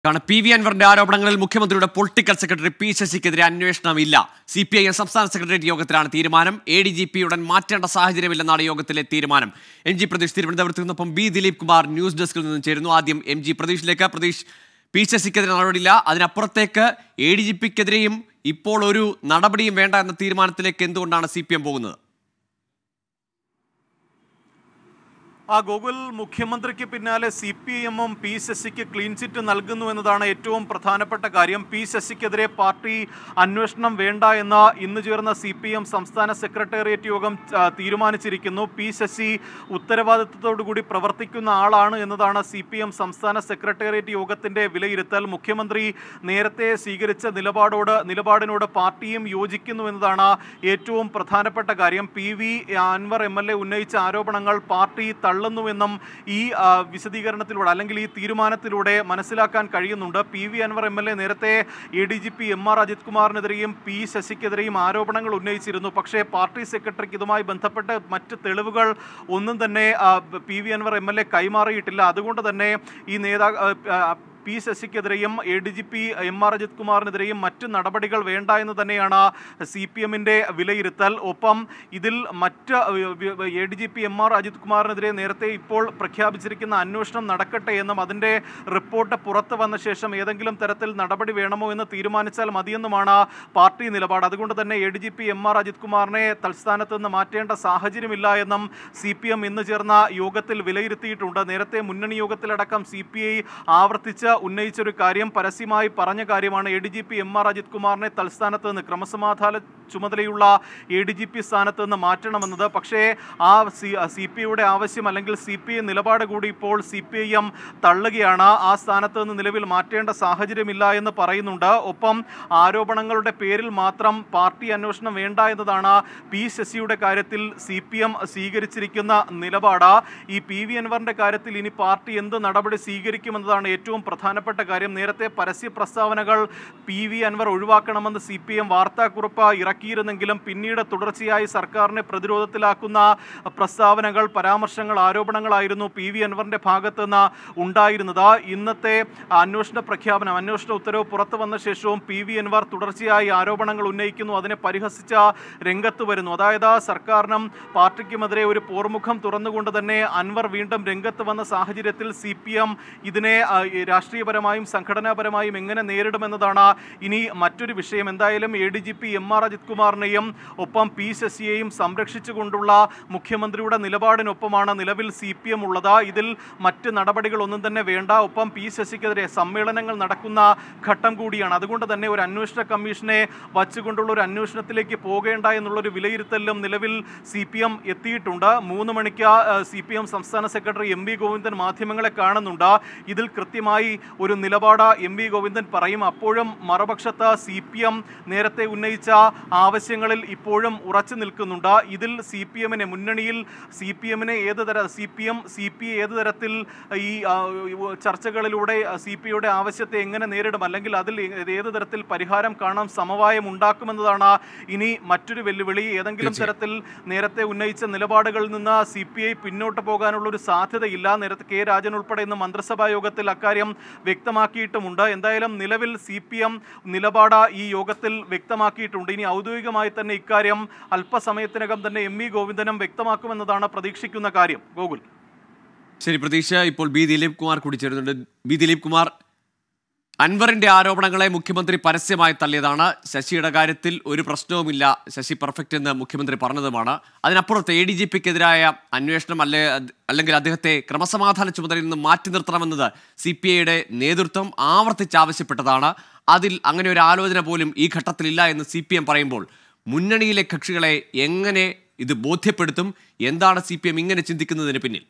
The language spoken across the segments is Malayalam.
പി വി അൻവറിന്റെ ആരോപണങ്ങളിൽ മുഖ്യമന്ത്രിയുടെ പൊളിറ്റിക്കൽ സെക്രട്ടറി പി ശശിക്കെതിരെ അന്വേഷണമില്ല. CPIM സംസ്ഥാന സെക്രട്ടേറിയറ്റ് യോഗത്തിലാണ് തീരുമാനം. ADGP ഉടൻ മാറ്റേണ്ട സാഹചര്യമില്ലെന്നാണ് യോഗത്തിലെ തീരുമാനം. MG പ്രതീഷ് തിരുവനന്തപുരത്ത് നിന്നൊപ്പം B ദിലീപ് കുമാർ ന്യൂസ് ഡെസ്കിൽ നിന്നും ചേരുന്നു. ആദ്യം MG പ്രതീഷിലേക്ക്. പ്രതീഷ്, പി ശശിക്കെതിരെ നടപടിയില്ല, അതിനപ്പുറത്തേക്ക് ADGPക്കെതിരെയും ഇപ്പോൾ ഒരു നടപടിയും വേണ്ട എന്ന തീരുമാനത്തിലേക്ക് എന്തുകൊണ്ടാണ് CPM പോകുന്നത്? ഗോകുൽ, മുഖ്യമന്ത്രിക്ക് പിന്നാലെ CPM-ഉം പി ശശിക്ക് ക്ലീൻ ചിറ്റ് നൽകുന്നു എന്നതാണ് ഏറ്റവും പ്രധാനപ്പെട്ട കാര്യം. പി ശശിക്കെതിരെ പാർട്ടി അന്വേഷണം വേണ്ട എന്ന ഇന്ന് ചേർന്ന CPM സംസ്ഥാന സെക്രട്ടേറിയറ്റ് യോഗം തീരുമാനിച്ചിരിക്കുന്നു. പി ശശി ഉത്തരവാദിത്വത്തോടുകൂടി പ്രവർത്തിക്കുന്ന ആളാണ് എന്നതാണ് CPM സംസ്ഥാന സെക്രട്ടേറിയറ്റ് യോഗത്തിൻ്റെ വിലയിരുത്തൽ. മുഖ്യമന്ത്രി നേരത്തെ സ്വീകരിച്ച നിലപാടിനോട് പാർട്ടിയും യോജിക്കുന്നു എന്നതാണ് ഏറ്റവും പ്രധാനപ്പെട്ട കാര്യം. PV അൻവർ MLA ഉന്നയിച്ച ആരോപണങ്ങൾ പാർട്ടി തള്ളുന്നുവെന്നും ഈ വിശദീകരണത്തിലൂടെ അല്ലെങ്കിൽ ഈ തീരുമാനത്തിലൂടെ മനസ്സിലാക്കാൻ കഴിയുന്നുണ്ട്. PV അൻവർ MLA നേരത്തെ ADGP MR അജിത് കുമാറിനെതിരെയും പി ശശിക്കെതിരെയും ആരോപണങ്ങൾ ഉന്നയിച്ചിരുന്നു. പക്ഷേ പാർട്ടി സെക്രട്ടറിക്ക് ഇതുമായി ബന്ധപ്പെട്ട് മറ്റ് തെളിവുകൾ ഒന്നും തന്നെ PV അൻവർ MLA കൈമാറിയിട്ടില്ല. അതുകൊണ്ട് തന്നെ ഈ പി ശശിക്കെതിരെയും ADGP MR അജിത് കുമാറിനെതിരെയും മറ്റ് നടപടികൾ വേണ്ട എന്ന് തന്നെയാണ് CPM-ന്റെ വിലയിരുത്തൽ. ഒപ്പം ഇതിൽ മറ്റ് ADGP MR അജിത് കുമാറിനെതിരെ നേരത്തെ ഇപ്പോൾ പ്രഖ്യാപിച്ചിരിക്കുന്ന അന്വേഷണം നടക്കട്ടെ എന്നും അതിൻ്റെ റിപ്പോർട്ട് പുറത്തു വന്ന ശേഷം ഏതെങ്കിലും തരത്തിൽ നടപടി വേണമോ എന്ന് തീരുമാനിച്ചാൽ മതിയെന്നുമാണ് പാർട്ടി നിലപാട്. അതുകൊണ്ട് തന്നെ ADGP MR അജിത് കുമാറിനെ തൽസ്ഥാനത്ത് നിന്ന് മാറ്റേണ്ട സാഹചര്യമില്ല എന്നും CPM ഇന്ന് ചേർന്ന യോഗത്തിൽ വിലയിരുത്തിയിട്ടുണ്ട്. നേരത്തെ മുന്നണി യോഗത്തിലടക്കം CPI ആവർത്തിച്ച് ഉന്നയിച്ചൊരു കാര്യം, പരസ്യമായി പറഞ്ഞ കാര്യമാണ് ADGP MR അജിത് കുമാറിനെ തൽസ്ഥാനത്ത് നിന്ന് ക്രമസമാധാന ചുമതലയുള്ള ADGP സ്ഥാനത്ത് നിന്ന് മാറ്റണമെന്നത്. പക്ഷേ ആ CPIയുടെ ആവശ്യം അല്ലെങ്കിൽ CPI നിലപാട് കൂടി ഇപ്പോൾ CPIM തള്ളുകയാണ്. ആ സ്ഥാനത്ത് നിന്ന് നിലവിൽ മാറ്റേണ്ട സാഹചര്യമില്ല എന്ന് പറയുന്നുണ്ട്. ഒപ്പം ആരോപണങ്ങളുടെ പേരിൽ മാത്രം പാർട്ടി അന്വേഷണം വേണ്ട എന്നതാണ് പി ശശിയുടെ കാര്യത്തിൽ CPM സ്വീകരിച്ചിരിക്കുന്ന നിലപാട്. ഈ PV അൻവറിന്റെ കാര്യത്തിൽ ഇനി പാർട്ടി എന്ത് നടപടി സ്വീകരിക്കുമെന്നതാണ് ഏറ്റവും പ്രധാനപ്പെട്ട കാര്യം. നേരത്തെ പരസ്യ പ്രസ്താവനകൾ PV അൻവർ ഒഴിവാക്കണമെന്ന് CPM വാർത്താക്കുറിപ്പ് ഇറക്കിയിരുന്നെങ്കിലും പിന്നീട് തുടർച്ചയായി സർക്കാരിനെ പ്രതിരോധത്തിലാക്കുന്ന പ്രസ്താവനകൾ, പരാമർശങ്ങൾ, ആരോപണങ്ങളായിരുന്നു PV അൻവറിന്റെ ഭാഗത്ത് നിന്ന് ഉണ്ടായിരുന്നത്. ഇന്നത്തെ അന്വേഷണ ഉത്തരവ് പുറത്തു വന്ന ശേഷവും PV അൻവർ തുടർച്ചയായി ആരോപണങ്ങൾ ഉന്നയിക്കുന്നു, അതിനെ പരിഹസിച്ച രംഗത്ത് വരുന്നു. അതായത് സർക്കാരിനും പാർട്ടിക്കുമെതിരെ ഒരു പോർമുഖം തുറന്നുകൊണ്ട് തന്നെ അൻവർ വീണ്ടും രംഗത്ത് വന്ന സാഹചര്യത്തിൽ CPM ഇതിനെ രാഷ്ട്രീയപരമായും സംഘടനാപരമായും എങ്ങനെ നേരിടുമെന്നതാണ് ഇനി മറ്റൊരു വിഷയം. എന്തായാലും ADGP MR അജിത് കുമാറിനെയും ഒപ്പം പി ശശിയെയും സംരക്ഷിച്ചുകൊണ്ടുള്ള മുഖ്യമന്ത്രിയുടെ നിലപാടിനൊപ്പമാണ് നിലവിൽ CPM ഉള്ളത്. ഇതിൽ മറ്റ് നടപടികളൊന്നും തന്നെ വേണ്ട. ഒപ്പം പി ശശിക്കെതിരെ സമ്മേളനങ്ങൾ നടക്കുന്ന ഘട്ടം കൂടിയാണ്. അതുകൊണ്ട് തന്നെ ഒരു അന്വേഷണ കമ്മീഷനെ വച്ചുകൊണ്ടുള്ള ഒരു അന്വേഷണത്തിലേക്ക് പോകേണ്ട എന്നുള്ളൊരു വിലയിരുത്തലിലും നിലവിൽ CPM എത്തിയിട്ടുണ്ട്. 3 മണിക്ക് CPM സംസ്ഥാന സെക്രട്ടറി MV ഗോവിന്ദൻ മാധ്യമങ്ങളെ കാണുന്നുണ്ട്. ഇതിൽ കൃത്യമായി ഒരു നിലപാട് MV ഗോവിന്ദൻ പറയും. അപ്പോഴും മറുപക്ഷത്ത് CPM നേരത്തെ ഉന്നയിച്ച ആവശ്യങ്ങളിൽ ഇപ്പോഴും ഉറച്ചു നിൽക്കുന്നുണ്ട്. ഇതിൽ CPM-നെ മുന്നണിയിൽ CPI ഏത് തരത്തിൽ ഈ ചർച്ചകളിലൂടെ CPI-യുടെ ആവശ്യത്തെ എങ്ങനെ നേരിടും, അല്ലെങ്കിൽ അതിൽ ഏത് തരത്തിൽ പരിഹാരം കാണാൻ സമവായം ഉണ്ടാക്കുമെന്നതാണ് ഇനി മറ്റൊരു വെല്ലുവിളി. ഏതെങ്കിലും തരത്തിൽ നേരത്തെ ഉന്നയിച്ച നിലപാടുകളിൽ നിന്ന് CPI പിന്നോട്ട് പോകാനുള്ളൊരു സാധ്യതയില്ല. നേരത്തെ K രാജൻ ഉൾപ്പെടെ ഇന്ന് മന്ത്രിസഭാ യോഗത്തിൽ അക്കാര്യം വ്യക്തമാക്കിയിട്ടുമുണ്ട്. എന്തായാലും നിലവിൽ CPM നിലപാട് ഈ യോഗത്തിൽ വ്യക്തമാക്കിയിട്ടുണ്ട്. ഇനി ഔദ്യോഗികമായി തന്നെ ഇക്കാര്യം അല്പസമയത്തിനകം തന്നെ MV ഗോവിന്ദനും വ്യക്തമാക്കുമെന്നതാണ് പ്രതീക്ഷിക്കുന്ന കാര്യം. ഗോകുൽ, ശരി പ്രതീക്ഷ. ഇപ്പോൾ B ദിലീപ് കുമാർ കൂടി ചേരുന്നുണ്ട്. B ദിലീപ് കുമാർ, അൻവറിന്റെ ആരോപണങ്ങളെ മുഖ്യമന്ത്രി പരസ്യമായി തള്ളിയതാണ്. ശശിയുടെ കാര്യത്തിൽ ഒരു പ്രശ്നവുമില്ല, ശശി പെർഫെക്റ്റ് എന്ന് മുഖ്യമന്ത്രി പറഞ്ഞതുമാണ്. അതിനപ്പുറത്ത് ADGPക്കെതിരായ അന്വേഷണം അല്ലെങ്കിൽ അദ്ദേഹത്തെ ക്രമസമാധാന ചുമതലയിൽ നിന്ന് മാറ്റി നിർത്തണമെന്നത് CPIയുടെ നേതൃത്വം ആവർത്തിച്ച് ആവശ്യപ്പെട്ടതാണ്. അതിൽ അങ്ങനെ ഒരു ആലോചന പോലും ഈ ഘട്ടത്തിലില്ല എന്ന് CPM പറയുമ്പോൾ മുന്നണിയിലെ കക്ഷികളെ എങ്ങനെ ഇത് ബോധ്യപ്പെടുത്തും? എന്താണ് CPM ഇങ്ങനെ ചിന്തിക്കുന്നതിന് പിന്നിൽ?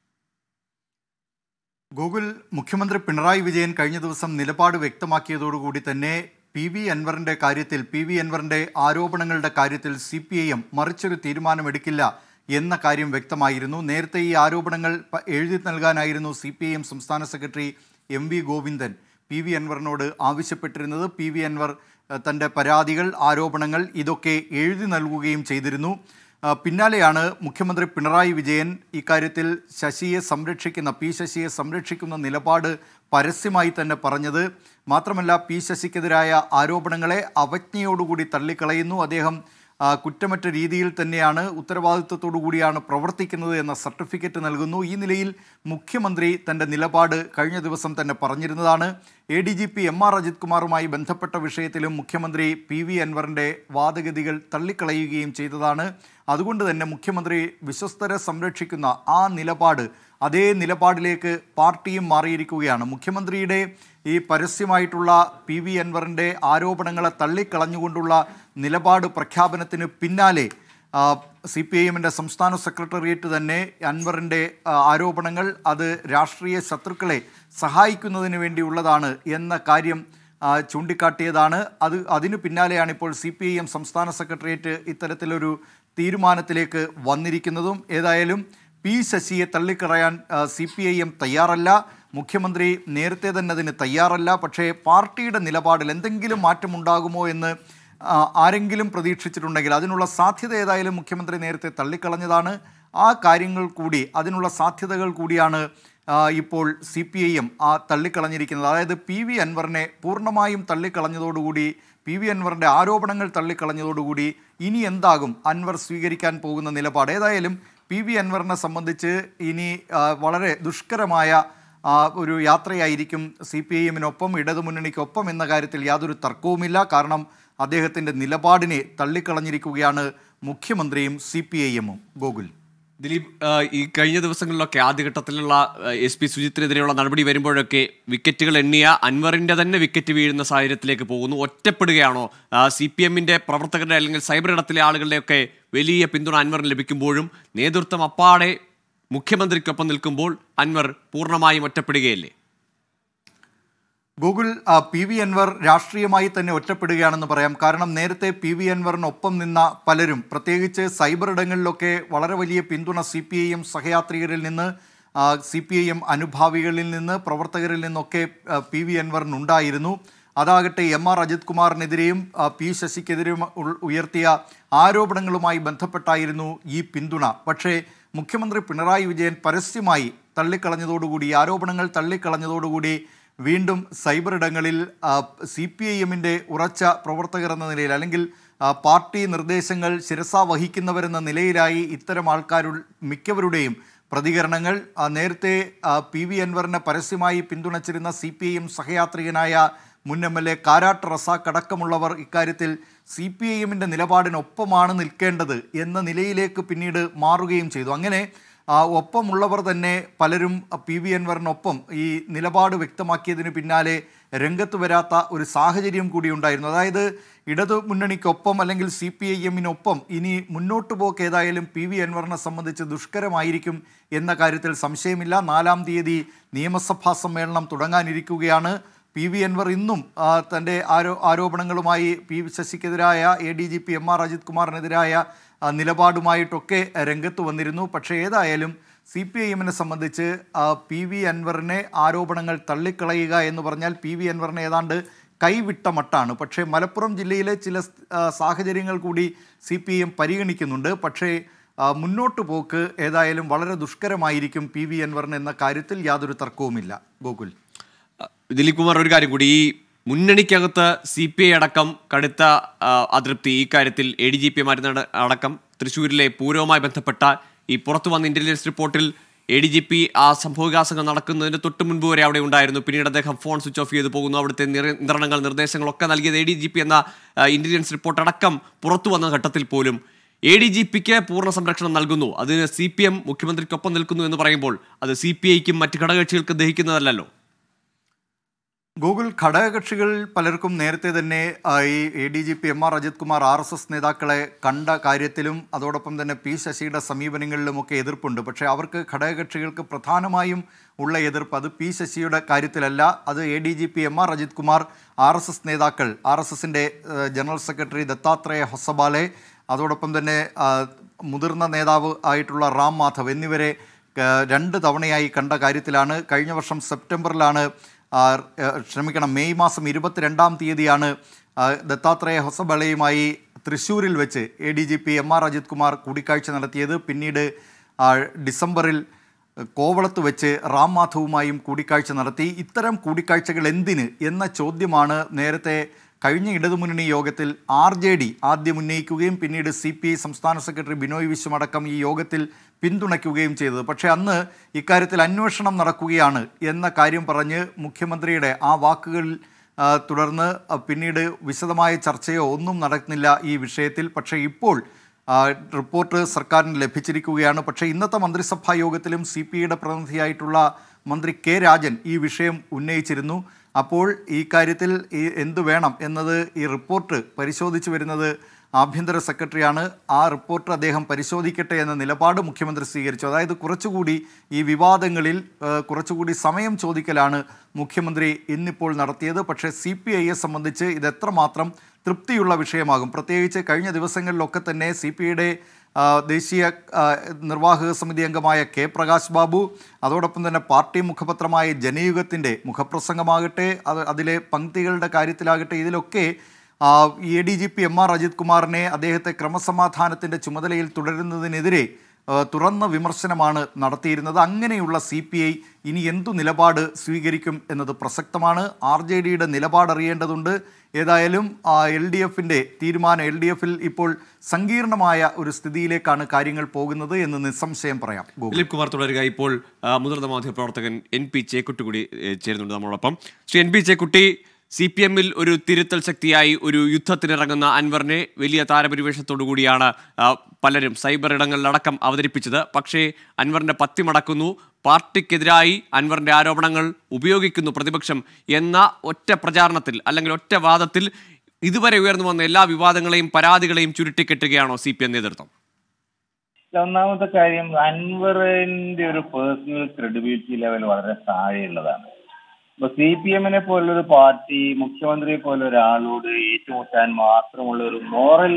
ഗൂഗിൾ, മുഖ്യമന്ത്രി പിണറായി വിജയൻ കഴിഞ്ഞ ദിവസം നിലപാട് വ്യക്തമാക്കിയതോടുകൂടി തന്നെ PV അൻവറിൻ്റെ കാര്യത്തിൽ, PV അൻവറിൻ്റെ ആരോപണങ്ങളുടെ കാര്യത്തിൽ CPIM മറിച്ചൊരു തീരുമാനമെടുക്കില്ല എന്ന കാര്യം വ്യക്തമായിരുന്നു. നേരത്തെ ഈ ആരോപണങ്ങൾ എഴുതി നൽകാനായിരുന്നു CPIM സംസ്ഥാന സെക്രട്ടറി MV ഗോവിന്ദൻ PV അൻവറിനോട് ആവശ്യപ്പെട്ടിരുന്നത്. PV അൻവർ തൻ്റെ പരാതികൾ, ആരോപണങ്ങൾ ഇതൊക്കെ എഴുതി നൽകുകയും ചെയ്തിരുന്നു. പിന്നാലെയാണ് മുഖ്യമന്ത്രി പിണറായി വിജയൻ ഇക്കാര്യത്തിൽ പി ശശിയെ സംരക്ഷിക്കുന്ന നിലപാട് പരസ്യമായി തന്നെ പറഞ്ഞത്. മാത്രമല്ല, പി ശശിക്കെതിരായ ആരോപണങ്ങളെ അവജ്ഞയോടുകൂടി തള്ളിക്കളയുന്നു. അദ്ദേഹം കുറ്റമറ്റ രീതിയിൽ തന്നെയാണ്, ഉത്തരവാദിത്വത്തോടു കൂടിയാണ് പ്രവർത്തിക്കുന്നത് എന്ന സർട്ടിഫിക്കറ്റ് നൽകുന്നു. ഈ നിലയിൽ മുഖ്യമന്ത്രി തൻ്റെ നിലപാട് കഴിഞ്ഞ ദിവസം തന്നെ പറഞ്ഞിരുന്നതാണ്. ADGP MR അജിത് കുമാറുമായി ബന്ധപ്പെട്ട വിഷയത്തിലും മുഖ്യമന്ത്രി PV അൻവറിൻ്റെ വാദഗതികൾ തള്ളിക്കളയുകയും ചെയ്തതാണ്. അതുകൊണ്ട് തന്നെ മുഖ്യമന്ത്രി വിശ്വസ്തരെ സംരക്ഷിക്കുന്ന ആ നിലപാട്, അതേ നിലപാടിലേക്ക് പാർട്ടിയും മാറിയിരിക്കുകയാണ്. മുഖ്യമന്ത്രിയുടെ ഈ പരസ്യമായിട്ടുള്ള PV അൻവറിൻ്റെ ആരോപണങ്ങളെ തള്ളിക്കളഞ്ഞുകൊണ്ടുള്ള നിലപാട് പ്രഖ്യാപനത്തിന് പിന്നാലെ CPIMൻ്റെ സംസ്ഥാന സെക്രട്ടേറിയറ്റ് തന്നെ അൻവറിൻ്റെ ആരോപണങ്ങൾ അത് രാഷ്ട്രീയ ശത്രുക്കളെ സഹായിക്കുന്നതിന് വേണ്ടിയുള്ളതാണ് എന്ന കാര്യം ചൂണ്ടിക്കാട്ടിയതാണ്. അതിനു പിന്നാലെയാണ് ഇപ്പോൾ CPIM സംസ്ഥാന സെക്രട്ടേറിയറ്റ് ഇത്തരത്തിലൊരു തീരുമാനത്തിലേക്ക് വന്നിരിക്കുന്നതും. ഏതായാലും പി ശശിയെ തള്ളിക്കളയാൻ CPIM തയ്യാറല്ല. മുഖ്യമന്ത്രി നേരത്തെ തന്നെ അതിന് തയ്യാറല്ല. പക്ഷേ പാർട്ടിയുടെ നിലപാടിൽ എന്തെങ്കിലും മാറ്റമുണ്ടാകുമോ എന്ന് ആരെങ്കിലും പ്രതീക്ഷിച്ചിട്ടുണ്ടെങ്കിൽ അതിനുള്ള സാധ്യത ഏതായാലും മുഖ്യമന്ത്രി നേരത്തെ തള്ളിക്കളഞ്ഞതാണ്. ആ കാര്യങ്ങൾ കൂടി, അതിനുള്ള സാധ്യതകൾ കൂടിയാണ് ഇപ്പോൾ CPIM തള്ളിക്കളഞ്ഞിരിക്കുന്നത്. അതായത് PV അൻവറിനെ പൂർണ്ണമായും തള്ളിക്കളഞ്ഞതോടുകൂടി, PV അൻവറിൻ്റെ ആരോപണങ്ങൾ തള്ളിക്കളഞ്ഞതോടുകൂടി ഇനി എന്താകും അൻവർ സ്വീകരിക്കാൻ പോകുന്ന നിലപാട്? ഏതായാലും PV അൻവറിനെ സംബന്ധിച്ച് ഇനി വളരെ ദുഷ്കരമായ ഒരു യാത്രയായിരിക്കും CPIMനൊപ്പം, ഇടതുമുന്നണിക്കൊപ്പം എന്ന കാര്യത്തിൽ യാതൊരു തർക്കവുമില്ല. കാരണം അദ്ദേഹത്തിൻ്റെ നിലപാടിനെ തള്ളിക്കളഞ്ഞിരിക്കുകയാണ് മുഖ്യമന്ത്രിയും CPIMഉം. ഗോകുൽ, ദിലീപ്, ഈ കഴിഞ്ഞ ദിവസങ്ങളിലൊക്കെ ആദ്യഘട്ടത്തിലുള്ള SP സുജിത്തിനെതിരെയുള്ള നടപടി വരുമ്പോഴൊക്കെ വിക്കറ്റുകൾ എണ്ണിയ അൻവറിൻ്റെ തന്നെ വിക്കറ്റ് വീഴുന്ന സാഹചര്യത്തിലേക്ക് പോകുന്നു. ഒറ്റപ്പെടുകയാണോ? CPMൻ്റെ പ്രവർത്തകരുടെ അല്ലെങ്കിൽ സൈബർ ഇടത്തിലെ ആളുകളുടെയൊക്കെ വലിയ പിന്തുണ അൻവറിന് ലഭിക്കുമ്പോഴും നേതൃത്വം അപ്പാടെ മുഖ്യമന്ത്രിക്കൊപ്പം നിൽക്കുമ്പോൾ അൻവർ പൂർണ്ണമായും ഒറ്റപ്പെടുകയല്ലേ? ഗൂഗിൾ, PV അൻവർ രാഷ്ട്രീയമായി തന്നെ ഒറ്റപ്പെടുകയാണെന്ന് പറയാം. കാരണം നേരത്തെ PV അൻവറിനൊപ്പം നിന്ന പലരും, പ്രത്യേകിച്ച് സൈബർ ഇടങ്ങളിലൊക്കെ വളരെ വലിയ പിന്തുണ CPIM സഹയാത്രികരിൽ നിന്ന്, CPIM അനുഭാവികളിൽ നിന്ന്, പ്രവർത്തകരിൽ നിന്നൊക്കെ PV അൻവറിനുണ്ടായിരുന്നു. അതാകട്ടെ MR അജിത് കുമാറിനെതിരെയും പി ശശിക്കെതിരെയും ഉയർത്തിയ ആരോപണങ്ങളുമായി ബന്ധപ്പെട്ടായിരുന്നു ഈ പിന്തുണ. പക്ഷേ മുഖ്യമന്ത്രി പിണറായി വിജയൻ പരസ്യമായി തള്ളിക്കളഞ്ഞതോടുകൂടി, ആരോപണങ്ങൾ തള്ളിക്കളഞ്ഞതോടുകൂടി വീണ്ടും സൈബർ ഇടങ്ങളിൽ CPIMൻ്റെ ഉറച്ച പ്രവർത്തകർ എന്ന നിലയിൽ, അല്ലെങ്കിൽ പാർട്ടി നിർദ്ദേശങ്ങൾ ശിരസാ വഹിക്കുന്നവരെന്ന നിലയിലായി ഇത്തരം മിക്കവരുടെയും പ്രതികരണങ്ങൾ. നേരത്തെ PV അൻവറിനെ പരസ്യമായി പിന്തുണച്ചിരുന്ന CPIM സഹയാത്രികനായ മുൻ MLA കാരാട്ട് റസാഖ് അടക്കമുള്ളവർ ഇക്കാര്യത്തിൽ CPIMൻ്റെ നിലപാടിനൊപ്പമാണ് നിൽക്കേണ്ടത് എന്ന നിലയിലേക്ക് പിന്നീട് മാറുകയും ചെയ്തു. അങ്ങനെ ഒപ്പമുള്ളവർ തന്നെ പലരും PV അൻവറിനൊപ്പം ഈ നിലപാട് വ്യക്തമാക്കിയതിന് പിന്നാലെ രംഗത്ത് വരാത്ത ഒരു സാഹചര്യം കൂടി ഉണ്ടായിരുന്നു. അതായത് ഇടതു മുന്നണിക്കൊപ്പം അല്ലെങ്കിൽ CPIMനൊപ്പം ഇനി മുന്നോട്ട് പോക്ക് ഏതായാലും PV അൻവറിനെ സംബന്ധിച്ച് ദുഷ്കരമായിരിക്കും എന്ന കാര്യത്തിൽ സംശയമില്ല. 4-ാം തീയതി നിയമസഭാ സമ്മേളനം തുടങ്ങാനിരിക്കുകയാണ്. PV അൻവർ ഇന്നും തൻ്റെ ആരോപണങ്ങളുമായി PV ശശിക്കെതിരായ ADGP MR അജിത് കുമാറിനെതിരായ നിലപാടുമായിട്ടൊക്കെ രംഗത്ത് വന്നിരുന്നു. പക്ഷേ ഏതായാലും CPIMനെ സംബന്ധിച്ച് PV അൻവറിനെ ആരോപണങ്ങൾ തള്ളിക്കളയുക എന്ന് പറഞ്ഞാൽ PV അൻവറിനെ ഏതാണ്ട് കൈവിട്ട മട്ടാണ്. പക്ഷേ മലപ്പുറം ജില്ലയിലെ ചില സാഹചര്യങ്ങൾ കൂടി CPIM പരിഗണിക്കുന്നുണ്ട്. പക്ഷേ മുന്നോട്ട് പോക്ക് ഏതായാലും വളരെ ദുഷ്കരമായിരിക്കും PV അൻവറിന് എന്ന കാര്യത്തിൽ യാതൊരു തർക്കവുമില്ല. ഗോകുൽ, ദിലീപ് കുമാർ, ഒരു കാര്യം കൂടി, ഈ മുന്നണിക്കകത്ത് CPI അടക്കം കടുത്ത അതൃപ്തി ഈ കാര്യത്തിൽ ADGP അടക്കം തൃശ്ശൂരിലെ പൂരവുമായി ബന്ധപ്പെട്ട ഈ പുറത്തു വന്ന ഇന്റലിജൻസ് റിപ്പോർട്ടിൽ ADGP ആ സംഭവവികാസങ്ങൾ നടക്കുന്നതിന് തൊട്ട് മുൻപ് വരെ അവിടെ ഉണ്ടായിരുന്നു. പിന്നീട് അദ്ദേഹം ഫോൺ സ്വിച്ച് ഓഫ് ചെയ്ത് പോകുന്നു. അവിടുത്തെ നിയന്ത്രണങ്ങൾ, നിർദ്ദേശങ്ങളൊക്കെ നൽകിയത് ADGP എന്ന ഇന്റലിജൻസ് റിപ്പോർട്ട് അടക്കം പുറത്തു വന്ന ഘട്ടത്തിൽ പോലും ADGPക്ക് പൂർണ്ണ സംരക്ഷണം നൽകുന്നു. അതിന് CPM മുഖ്യമന്ത്രിക്കൊപ്പം നിൽക്കുന്നു എന്ന് പറയുമ്പോൾ അത് CPIക്കും മറ്റ് ഘടകകക്ഷികൾക്ക് ദഹിക്കുന്നതല്ലോ. ഗൂഗിൾ, ഘടകകക്ഷികൾ പലർക്കും നേരത്തെ തന്നെ ഈ ADGP MR Ajith Kumar RSS നേതാക്കളെ കണ്ട കാര്യത്തിലും അതോടൊപ്പം തന്നെ പി ശശിയുടെ സമീപനങ്ങളിലുമൊക്കെ എതിർപ്പുണ്ട്. പക്ഷേ അവർക്ക്, ഘടകകക്ഷികൾക്ക് പ്രധാനമായും ഉള്ള എതിർപ്പ് അത് പി ശശിയുടെ കാര്യത്തിലല്ല. അത് ADGP MR Ajith Kumar, RSS നേതാക്കൾ, RSSൻ്റെ ജനറൽ സെക്രട്ടറി ദത്താത്രേയ ഹൊസബാലെ, അതോടൊപ്പം തന്നെ മുതിർന്ന നേതാവ് ആയിട്ടുള്ള റാം മാധവ് എന്നിവരെ 2 തവണയായി കണ്ട കാര്യത്തിലാണ്. കഴിഞ്ഞ വർഷം സെപ്റ്റംബറിലാണ്, മെയ് മാസം 22-ാം തീയതിയാണ് ദത്താത്രേയ ഹൊസബളയുമായി തൃശ്ശൂരിൽ വെച്ച് ADGP MR അജിത് കുമാർ കൂടിക്കാഴ്ച നടത്തിയത്. പിന്നീട് ഡിസംബറിൽ കോവളത്ത് വെച്ച് റാം മാധവുമായും കൂടിക്കാഴ്ച നടത്തി. ഇത്തരം കൂടിക്കാഴ്ചകൾ എന്തിന് എന്ന ചോദ്യമാണ് നേരത്തെ കഴിഞ്ഞ ഇടതുമുന്നണി യോഗത്തിൽ RJD ആദ്യം ഉന്നയിക്കുകയും പിന്നീട് CPI സംസ്ഥാന സെക്രട്ടറി ബിനോയ് വിശ്വം അടക്കം ഈ യോഗത്തിൽ പിന്തുണയ്ക്കുകയും ചെയ്തത്. പക്ഷേ അന്ന് ഇക്കാര്യത്തിൽ അന്വേഷണം നടക്കുകയാണ് എന്ന കാര്യം പറഞ്ഞ് മുഖ്യമന്ത്രിയുടെ ആ വാക്കുകൾ തുടർന്ന് പിന്നീട് വിശദമായ ചർച്ചയോ ഒന്നും നടക്കുന്നില്ല ഈ വിഷയത്തിൽ. പക്ഷേ ഇപ്പോൾ റിപ്പോർട്ട് സർക്കാരിന് ലഭിച്ചിരിക്കുകയാണ്. പക്ഷേ ഇന്നത്തെ മന്ത്രിസഭാ യോഗത്തിലും CPIയുടെ പ്രതിനിധിയായിട്ടുള്ള മന്ത്രി K രാജൻ ഈ വിഷയം ഉന്നയിച്ചിരുന്നു. അപ്പോൾ ഈ കാര്യത്തിൽ എന്തു വേണം എന്നത് ഈ റിപ്പോർട്ട് പരിശോധിച്ചു വരുന്നത് ആഭ്യന്തര സെക്രട്ടറിയാണ്. ആ റിപ്പോർട്ട് അദ്ദേഹം പരിശോധിക്കട്ടെ എന്ന നിലപാട് മുഖ്യമന്ത്രി സ്വീകരിച്ചു. അതായത് കുറച്ചുകൂടി ഈ വിവാദങ്ങളിൽ കുറച്ചുകൂടി സമയം ചോദിക്കലാണ് മുഖ്യമന്ത്രി ഇന്നിപ്പോൾ നടത്തിയത്. പക്ഷേ CPIയെ സംബന്ധിച്ച് ഇത് എത്രമാത്രം തൃപ്തിയുള്ള വിഷയമാകും? പ്രത്യേകിച്ച് കഴിഞ്ഞ ദിവസങ്ങളിലൊക്കെ തന്നെ CPIയുടെ ദേശീയ നിർവാഹക സമിതി അംഗമായ K പ്രകാശ് ബാബു, അതോടൊപ്പം തന്നെ പാർട്ടി മുഖപത്രമായ ജനയുഗത്തിൻ്റെ മുഖപ്രസംഗമാകട്ടെ, അതിലെ പങ്ക്തികളുടെ കാര്യത്തിലാകട്ടെ, ഇതിലൊക്കെ ADGP MR അജിത് കുമാറിനെ അദ്ദേഹത്തെ ക്രമസമാധാനത്തിൻ്റെ ചുമതലയിൽ തുടരുന്നതിനെതിരെ തുറന്ന വിമർശനമാണ് നടത്തിയിരുന്നത്. അങ്ങനെയുള്ള CPI ഇനി എന്തു നിലപാട് സ്വീകരിക്കും എന്നത് പ്രസക്തമാണ്. RJDയുടെ നിലപാട് അറിയേണ്ടതുണ്ട്. ഏതായാലും LDFിൻ്റെ തീരുമാനം, LDFിൽ ഇപ്പോൾ സങ്കീർണമായ ഒരു സ്ഥിതിയിലേക്കാണ് കാര്യങ്ങൾ പോകുന്നത് എന്ന് നിസ്സംശയം പറയാം. ദിലീപ് കുമാർ തുടരുക. ഇപ്പോൾ മുതിർന്ന മാധ്യമപ്രവർത്തകൻ NP ചേക്കുട്ടി കൂടി ചേരുന്നുണ്ട് നമ്മളോടൊപ്പം. ശ്രീ NP ചേക്കുട്ടി, CPMൽ ഒരു തിരുത്തൽ ശക്തിയായി ഒരു യുദ്ധത്തിനിറങ്ങുന്ന അൻവറിനെ വലിയ താരപരിവേഷത്തോടു കൂടിയാണ് പലരും സൈബർ ഇടങ്ങളിലടക്കം അവതരിപ്പിച്ചത്. പക്ഷേ അൻവറിൻ്റെ പത്തി മടക്കുന്നു, പാർട്ടിക്കെതിരായി അൻവറിൻ്റെ ആരോപണങ്ങൾ ഉപയോഗിക്കുന്നു പ്രതിപക്ഷം എന്ന ഒറ്റ പ്രചാരണത്തിൽ അല്ലെങ്കിൽ ഒറ്റ വാദത്തിൽ ഇതുവരെ ഉയർന്നു വന്ന എല്ലാ വിവാദങ്ങളെയും പരാതികളെയും ചുരുട്ടിക്കെട്ടുകയാണോ CPM നേതൃത്വം? ഒന്നാമത്തെ കാര്യം, അൻവറിന്റെ ഒരു പേഴ്സണൽ ക്രെഡിബിലിറ്റി ലെവൽ വളരെ താഴെയുള്ളതാണ്. ഇപ്പൊ CPMനെ പോലുള്ളൊരു പാർട്ടി മുഖ്യമന്ത്രിയെ പോലെ ഒരാളോട് ഏറ്റുമുട്ടാൻ മാത്രമുള്ള ഒരു മോറൽ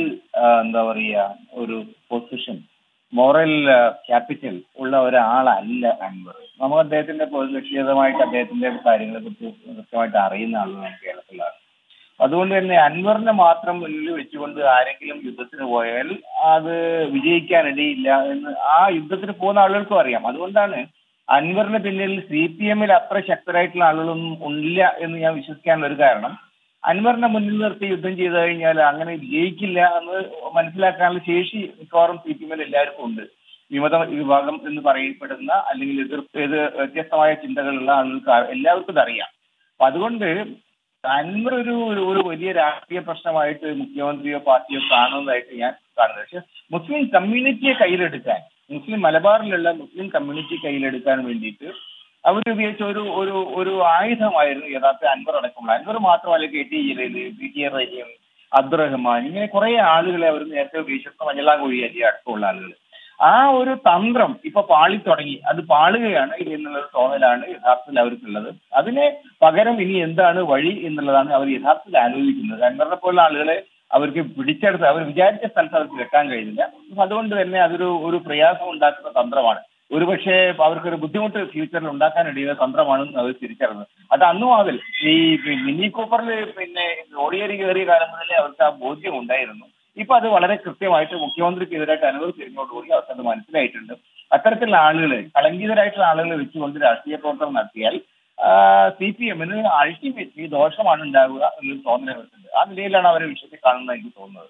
ഒരു പൊസിഷൻ, മോറൽ ക്യാപിറ്റൽ ഉള്ള ഒരാളല്ല അൻവർ. നമുക്ക് അദ്ദേഹത്തിന്റെ വ്യക്തിഗതമായിട്ട് അദ്ദേഹത്തിന്റെ കാര്യങ്ങളെ കുറിച്ച് കൃത്യമായിട്ട് അറിയുന്ന ആളുകളാണ് കേരളത്തിലാണ്. അതുകൊണ്ട് തന്നെ അൻവറിനെ മാത്രം മുന്നിൽ വെച്ചുകൊണ്ട് ആരെങ്കിലും യുദ്ധത്തിന് പോയാൽ അത് വിജയിക്കാനിടയില്ല എന്ന് ആ യുദ്ധത്തിന് പോകുന്ന ആളുകൾക്കും അറിയാം. അതുകൊണ്ടാണ് അൻവറിന് പിന്നിൽ CPMൽ അത്ര ശക്തരായിട്ടുള്ള ആളുകളൊന്നും ഇല്ല എന്ന് ഞാൻ വിശ്വസിക്കാനുള്ള ഒരു കാരണം, അൻവറിനെ മുന്നിൽ നിർത്തി യുദ്ധം ചെയ്തു കഴിഞ്ഞാൽ അങ്ങനെ വിജയിക്കില്ല എന്ന് മനസ്സിലാക്കാനുള്ള ശേഷി മിക്കവാറും CPMൽ എല്ലാവർക്കും ഉണ്ട്. വിമത വിഭാഗം എന്ന് പറയപ്പെടുന്ന അല്ലെങ്കിൽ വ്യത്യസ്തമായ ചിന്തകളുള്ള ആളുകൾക്ക് എല്ലാവർക്കും ഇതറിയാം. അപ്പൊ അതുകൊണ്ട് അൻവർ ഒരു വലിയ രാഷ്ട്രീയ പ്രശ്നമായിട്ട് മുഖ്യമന്ത്രിയോ പാർട്ടിയോ കാണുന്നതായിട്ട് ഞാൻ കാണുന്നത്. പക്ഷെ മുസ്ലിം കമ്മ്യൂണിറ്റിയെ കയ്യിലെടുക്കാൻ, മുസ്ലിം മലബാറിലുള്ള മുസ്ലിം കമ്മ്യൂണിറ്റി കയ്യിലെടുക്കാൻ വേണ്ടിയിട്ട് അവരുപയോഗിച്ച ഒരു ആയുധമായിരുന്നു യഥാർത്ഥ അൻവർ അടക്കമുള്ള. അൻവർ മാത്രമല്ല, KT ജലീൽ, PTR റഹീം, അബ്ദുറഹ്മാൻ, ഇങ്ങനെ കുറെ ആളുകളെ അവർ നേരത്തെ ഉപയോഗിച്ചിരുന്ന മഞ്ഞളാംകുഴി അലി അടക്കമുള്ള ആളുകൾ. ആ ഒരു തന്ത്രം ഇപ്പൊ പാളി തുടങ്ങി, അത് പാളുകയാണ് എന്നുള്ളൊരു തോന്നലാണ് യഥാർത്ഥത്തിൽ അവർക്കുള്ളത്. അതിന് പകരം ഇനി എന്താണ് വഴി എന്നുള്ളതാണ് അവർ യഥാർത്ഥത്തിൽ ആലോചിക്കുന്നത്. അൻവറിനെ പോലുള്ള ആളുകളെ അവർക്ക് പിടിച്ചെടുത്ത് അവർ വിചാരിച്ച സ്ഥലത്ത് അവർക്ക് വെക്കാൻ കഴിയുന്നില്ല. അതുകൊണ്ട് തന്നെ അതൊരു പ്രയാസം ഉണ്ടാക്കുന്ന തന്ത്രമാണ്. ഒരുപക്ഷെ അവർക്കൊരു ബുദ്ധിമുട്ട് ഫ്യൂച്ചറിൽ ഉണ്ടാക്കാനിടയുള്ള തന്ത്രമാണെന്ന് അവർ തിരിച്ചറിഞ്ഞത്. അത് അന്നും അതിൽ ഈ മിനി കൂപ്പറിൽ ഓടിയേറി കയറിയ കാലം മുതലേ അവർക്ക് ആ ബോധ്യം ഉണ്ടായിരുന്നു. ഇപ്പൊ അത് വളരെ കൃത്യമായിട്ട് മുഖ്യമന്ത്രിക്കെതിരായിട്ട് അൻവർ തിരിഞ്ഞോടുകൂടി അവർക്ക് അത് മനസ്സിലായിട്ടുണ്ട്. അത്തരത്തിലുള്ള ആളുകളെ, കളങ്കിതരായിട്ടുള്ള ആളുകളെ വെച്ചുകൊണ്ട് രാഷ്ട്രീയ പ്രവർത്തനം നടത്തിയാൽ CPMന് അൾട്ടിമേറ്റ്ലി ദോഷമാണ് ഉണ്ടാവുക എന്നൊരു തോന്നൽ അവർക്കുണ്ട്. ആ നിലയിലാണ് അവരെ വിഷയത്തിൽ കാണുന്നത് എനിക്ക് തോന്നുന്നത്.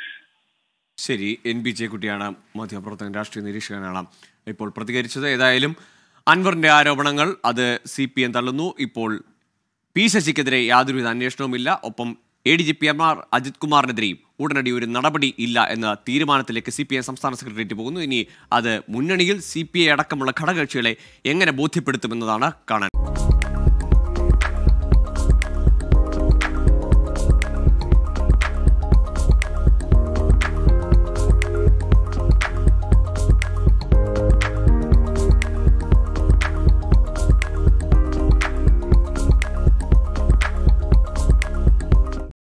ശരി, NP ചേക്കുട്ടിയാണ് മാധ്യമപ്രവർത്തകൻ, രാഷ്ട്രീയ നിരീക്ഷകനാണ് ഇപ്പോൾ പ്രതികരിച്ചത്. ഏതായാലും അൻവറിന്റെ ആരോപണങ്ങൾ അത് CPM തള്ളുന്നു. ഇപ്പോൾ P ശശിക്കെതിരെ യാതൊരുവിധ അന്വേഷണവുമില്ല. ഒപ്പം ADGP MR അജിത് കുമാറിനെതിരെയും ഉടനടി ഒരു നടപടി ഇല്ല എന്ന തീരുമാനത്തിലേക്ക് CPM സംസ്ഥാന സെക്രട്ടേറിയറ്റ് പോകുന്നു. ഇനി അത് മുന്നണിയിൽ CPI അടക്കമുള്ള ഘടകകക്ഷികളെ എങ്ങനെ ബോധ്യപ്പെടുത്തുമെന്നതാണ് കാണാൻ.